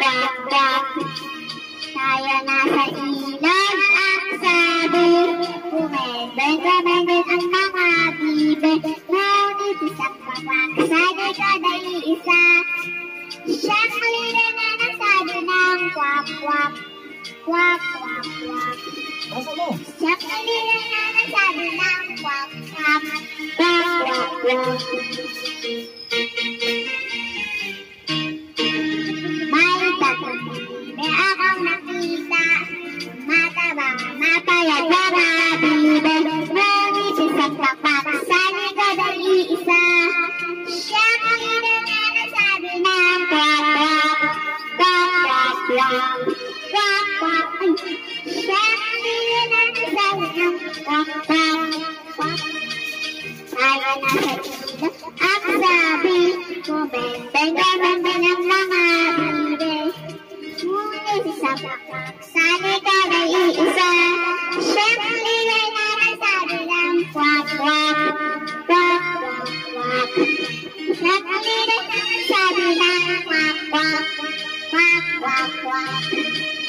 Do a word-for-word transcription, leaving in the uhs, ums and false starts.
kwak, kwak. Tayo nasa ilog ang sabi, kumedel-kumedel ang mga bibe. Ngunit isang kwak, sa likod ay isa. Siyang halina na nagsabi ng kwak, kwak, kwak, kwak, kwak. Siyang halina na nagsabi ng kwak, kwak, kwak, kwak, kwak. May tatlong bibe akong nakita, matabang mapayat mga bibe. Ngunit isang kwak, sa likod ay isa. Siyang halina na nagsabi ng kwak, kwak, kwak, kwak, kwak, kwak, kwak. Siyang halina na nagsabi ng kwak, kwak, kwak. Tayo nasa ilog ang sabi, kumedel-kumedel ang mga bibe. Ngunit isang kwak, sa likod ay isa. Siyang halina na nagsabi ng kwak, kwak, kwak, kwak, kwak. Siyang halina na nagsabi ng kwak, kwak, kwak, kwak, kwak.